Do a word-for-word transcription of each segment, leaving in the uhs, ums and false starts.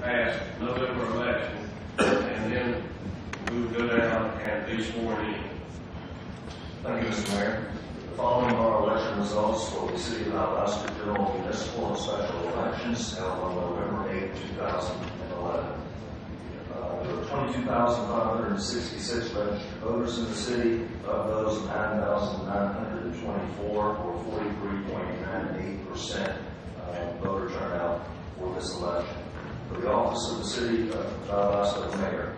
past November election, and then we would go down and be sworn in. Thank you, Mister Mayor. The following are election results for the City of Valdosta General Municipal and Special Elections held on November eighth, two thousand eleven. Uh, there were twenty-two thousand five hundred sixty-six registered voters in the city. Of those, nine thousand nine hundred twenty-four, or forty-three point nine eight percent uh, voter turnout for this election. For the office of the City of Valdosta Mayor,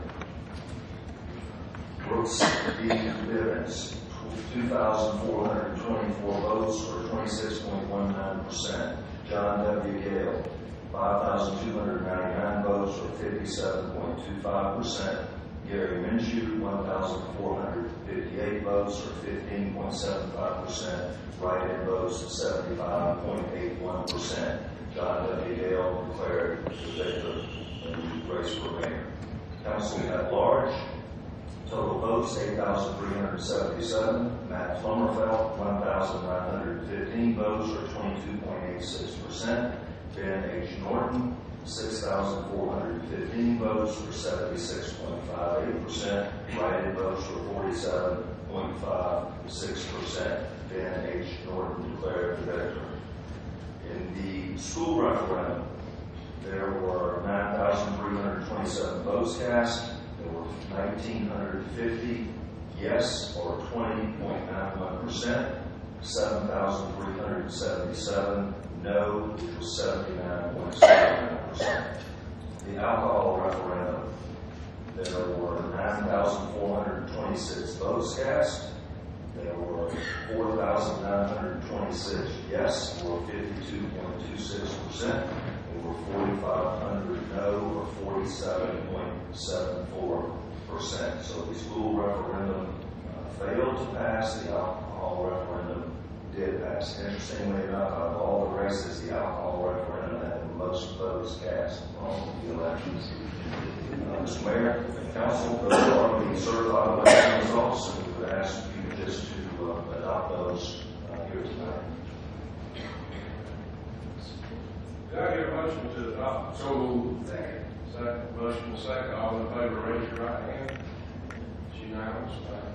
Brooks D. Bivens, two thousand four hundred twenty-four votes, or twenty-six point one nine percent. John W. Gale, five thousand two hundred ninety-nine votes, or fifty-seven point two five percent. Gary Minshew, one thousand four hundred fifty-eight votes, or fifteen point seven five percent. Write-in votes, seventy-five point eight one percent. John W. Gale declared the victor in the race for mayor. Council at large, total votes, eight thousand three hundred seventy-seven. Matt Plummerfeld, one thousand nine hundred fifteen votes, or twenty-two point eight six percent. Ben H. Norton, six thousand four hundred fifteen votes, or seventy-six point five eight percent. Write-in votes were forty-seven point five six percent. Ben H. Norton declared the victor. In the school referendum, there were nine thousand three hundred twenty-seven votes cast. There were one thousand nine hundred fifty yes, or twenty point nine one percent, seven thousand three hundred seventy-seven no, which was seventy-nine point seven nine percent. The alcohol referendum, there were nine thousand four hundred twenty-six votes cast. There were four thousand nine hundred twenty-six yes, or fifty-two point two six percent. There were forty-five hundred no, or forty-seven point seven four percent. So the school referendum uh, failed to pass. The alcohol referendum did pass. Interestingly enough, out of all the races, the alcohol referendum had the most votes cast on the elections. Uh, Mister Mayor and Council, those are the certified election results, and we would ask you just to uh, adopt those uh, here tonight. Did I hear a motion to adopt? So moved. Second. Second. Motion second. All in favor, raise your right hand. It's unanimous.